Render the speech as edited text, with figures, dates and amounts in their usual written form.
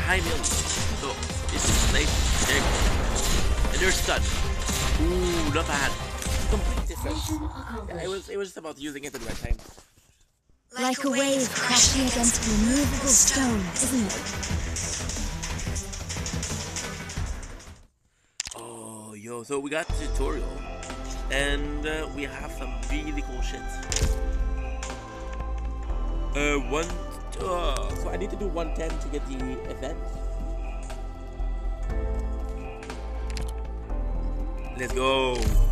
high melee. So it's safe. There you go. And they're stunned. Ooh, not bad. Complete difference. Yeah, it was just about using it at the right time. Like a wave crashing against an immovable stone, isn't it? Oh, yo, so we got the tutorial. And we have some really cool shit. So I need to do 110 to get the event. Let's go.